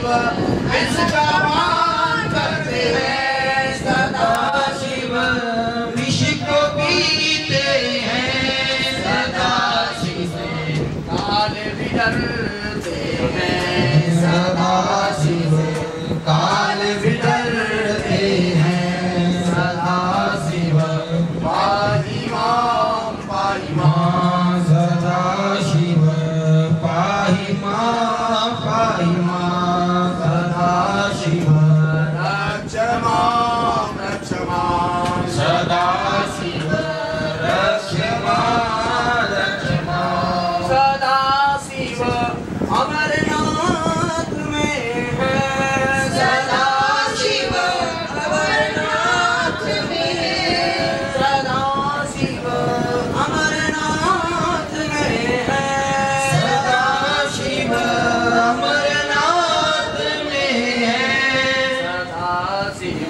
इसका मान करते हैं सदा शिव, विष को पीते हैं सदा शिव, काल भी डरते हैं सदा शिव, काल भी डरते हैं सदा शिव, पाहि मां सदा शिव, पाहि मां सदा शिव, रक्ष मां सदा शिव, रक्ष मां सदा शिव, अमरनाथ में है सदा शिव, अमरनाथ में सदा शिव, अमरनाथ में है सदा शिव, अमरनाथ में है सदा शिव,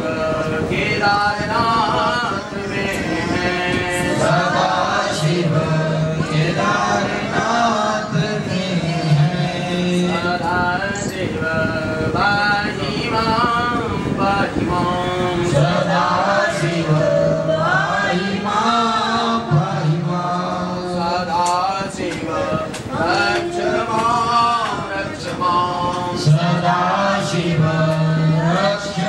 केदारनाथ में है सदा शिव, केदारनाथ में है सदा शिव, पाहि मां सदा शिव, पाहि मां सदा शिव, रक्ष मां सदा शिव, रक्ष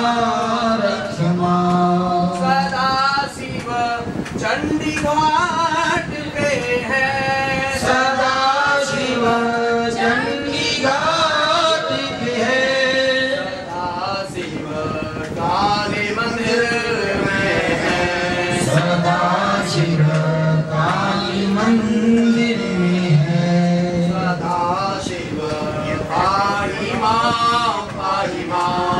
मां सदा शिव, चंडी घाट पे है सदा शिव, चंडी घाट पे है सदा शिव, काली मंदिर में है सदा शिव, काली मंदिर में है सदा शिव, पाहि मां